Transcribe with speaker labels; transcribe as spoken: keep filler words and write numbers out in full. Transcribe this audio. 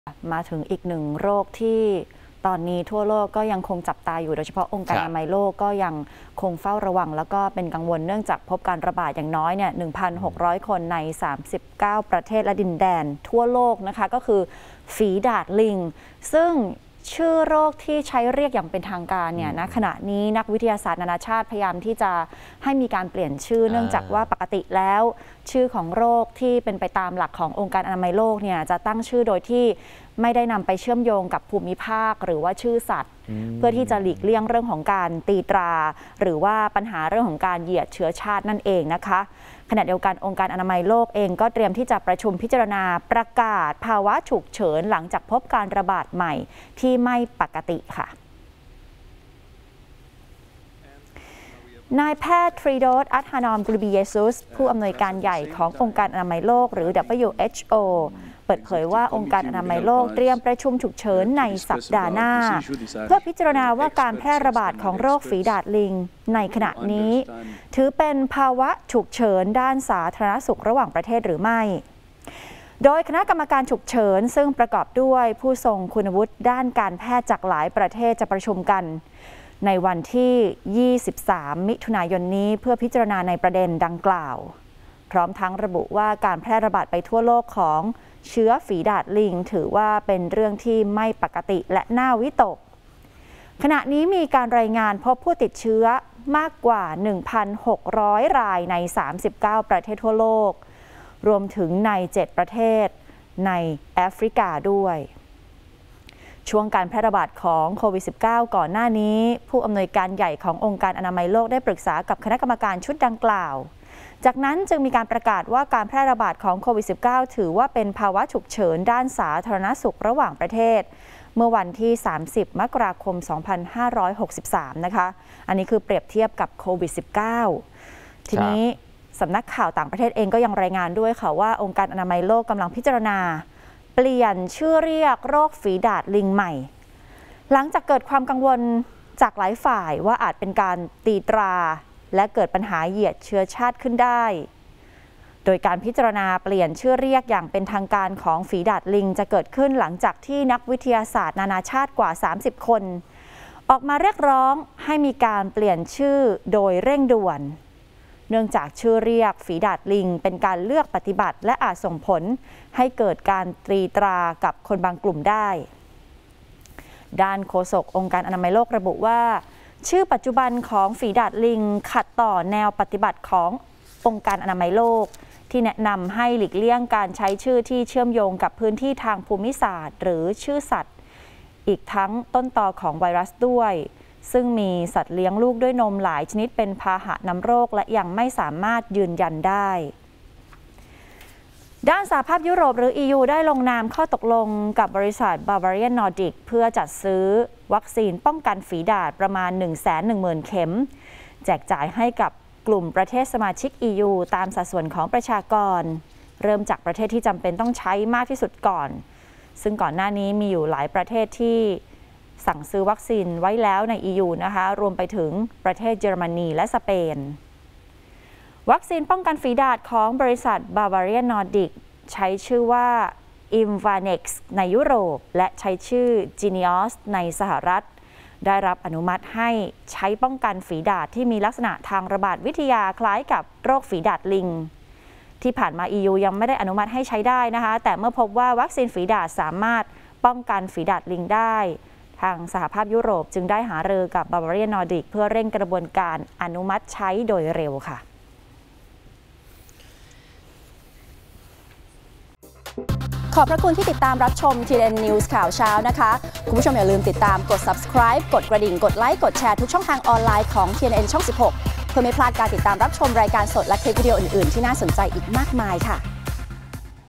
Speaker 1: มาถึงอีกหนึ่งโรคที่ตอนนี้ทั่วโลกก็ยังคงจับตาอยู่โดยเฉพาะองค์การอนามัยโลกก็ยังคงเฝ้าระวังแล้วก็เป็นกังวลเนื่องจากพบการระบาดอย่างน้อยเนี่ย หนึ่งพันหกร้อย คนในสามสิบเก้าประเทศและดินแดนทั่วโลกนะคะก็คือฝีดาษลิงซึ่งชื่อโรคที่ใช้เรียกอย่างเป็นทางการเนี่ยณขณะนี้นักวิทยาศาสตร์นานาชาติพยายามที่จะให้มีการเปลี่ยนชื่อเนื่องจากว่าปกติแล้วชื่อของโรคที่เป็นไปตามหลักขององค์การอนามัยโลกเนี่ยจะตั้งชื่อโดยที่ไม่ได้นำไปเชื่อมโยงกับภูมิภาคหรือว่าชื่อสัตว์เพื่อที่จะหลีกเลี่ยงเรื่องของการตีตราหรือว่าปัญหาเรื่องของการเหยียดเชื้อชาตินั่นเองนะคะขณะเดียวกันองค์การอนามัยโลกเองก็เตรียมที่จะประชุมพิจารณาประกาศภาวะฉุกเฉินหลังจากพบการระบาดใหม่ที่ไม่ปกติค่ะนายแพทย์ทรีโดส อัธานอม กรูบิเยซุสผู้อำนวยการใหญ่ขององค์การอนามัยโลกหรือ ดับเบิลยู เอช โอ เปิดเผยว่าองค์การอนามัยโลกเตรียมประชุมฉุกเฉินในสัปดาห์หน้าเพื่อพิจารณาว่าการแพร่ระบาดของโรคฝีดาษลิงในขณะนี้ถือเป็นภาวะฉุกเฉินด้านสาธารณสุขระหว่างประเทศหรือไม่โดยคณะกรรมการฉุกเฉินซึ่งประกอบด้วยผู้ทรงคุณวุฒิด้านการแพทย์จากหลายประเทศจะประชุมกันในวันที่ ยี่สิบสาม มิถุนายนนี้เพื่อพิจารณาในประเด็นดังกล่าวพร้อมทั้งระบุว่าการแพร่ระบาดไปทั่วโลกของเชื้อฝีดาษลิงถือว่าเป็นเรื่องที่ไม่ปกติและน่าวิตกขณะนี้มีการรายงานพบผู้ติดเชื้อมากกว่า หนึ่งพันหกร้อย รายในสามสิบเก้าประเทศทั่วโลกรวมถึงในเจ็ดประเทศในแอฟริกาด้วยช่วงการแพร่ระบาดของโควิด สิบเก้า ก่อนหน้านี้ผู้อำนวยการใหญ่ขององค์การอนามัยโลกได้ปรึกษากับคณะกรรมการชุดดังกล่าวจากนั้นจึงมีการประกาศว่าการแพร่ระบาดของโควิด สิบเก้า ถือว่าเป็นภาวะฉุกเฉินด้านสาธารณสุขระหว่างประเทศเมื่อวันที่ สามสิบ มกราคม สองพันห้าร้อยหกสิบสาม นะคะอันนี้คือเปรียบเทียบกับโควิด สิบเก้า ทีนี้สำนักข่าวต่างประเทศเองก็ยังรายงานด้วยค่ะว่าองค์การอนามัยโลกกำลังพิจารณาเปลี่ยนชื่อเรียกโรคฝีดาษลิงใหม่หลังจากเกิดความกังวลจากหลายฝ่ายว่าอาจเป็นการตีตราและเกิดปัญหาเหยียดเชื้อชาติขึ้นได้โดยการพิจารณาเปลี่ยนชื่อเรียกอย่างเป็นทางการของฝีดาษลิงจะเกิดขึ้นหลังจากที่นักวิทยาศาสตร์นานาชาติกว่าสามสิบคนออกมาเรียกร้องให้มีการเปลี่ยนชื่อโดยเร่งด่วนเนื่องจากชื่อเรียกฝีดาษลิงเป็นการเลือกปฏิบัติและอาจส่งผลให้เกิดการตรีตรากับคนบางกลุ่มได้ด้านโฆษกองค์การอนามัยโลกระบุว่าชื่อปัจจุบันของฝีดาษลิงขัดต่อแนวปฏิบัติขององค์การอนามัยโลกที่แนะนำให้หลีกเลี่ยงการใช้ชื่อที่เชื่อมโยงกับพื้นที่ทางภูมิศาสตร์หรือชื่อสัตว์อีกทั้งต้นตอของไวรัสด้วยซึ่งมีสัตว์เลี้ยงลูกด้วยนมหลายชนิดเป็นพาหะนำโรคและยังไม่สามารถยืนยันได้ด้านสหภาพยุโรปหรือ อี ยู ได้ลงนามข้อตกลงกับบริษัท Bavarian Nordic เพื่อจัดซื้อวัคซีนป้องกันฝีดาษประมาณ หนึ่งแสนหนึ่งหมื่น เข็มแจกจ่ายให้กับกลุ่มประเทศสมาชิก อี ยู ตามสัดส่วนของประชากรเริ่มจากประเทศที่จำเป็นต้องใช้มากที่สุดก่อนซึ่งก่อนหน้านี้มีอยู่หลายประเทศที่สั่งซื้อวัคซีนไว้แล้วใน อี ยู นะคะรวมไปถึงประเทศเยอรมนีและสเปนวัคซีนป้องกันฝีดาษของบริษัท Bavarian Nordic ใช้ชื่อว่า Imvanex ในยุโรปและใช้ชื่อ Jynneos ในสหรัฐได้รับอนุมัติให้ใช้ป้องกันฝีดาษที่มีลักษณะทางระบาดวิทยาคล้ายกับโรคฝีดาษลิงที่ผ่านมา อี ยู ยังไม่ได้อนุมัติให้ใช้ได้นะคะแต่เมื่อพบว่าวัคซีนฝีดาษสามารถป้องกันฝีดาษลิงได้ทางสหภาพยุโรปจึงได้หารือกับ Bavarian Nordic เพื่อเร่งกระบวนการอนุมัติใช้โดยเร็วค่ะ
Speaker 2: ขอบพระคุณที่ติดตามรับชม ที เอ็น News ข่าวเช้านะคะคุณผู้ชมอย่าลืมติดตามกด Subscribe กดกระดิ่งกดไลค์กดแชร์ทุกช่องทางออนไลน์ของ ที เอ็น เอ็น ช่อง สิบหกเพื่อไม่พลาดการติดตามรับชมรายการสดและคลิปวิดีโออื่นๆที่น่าสนใจอีกมากมายค่ะ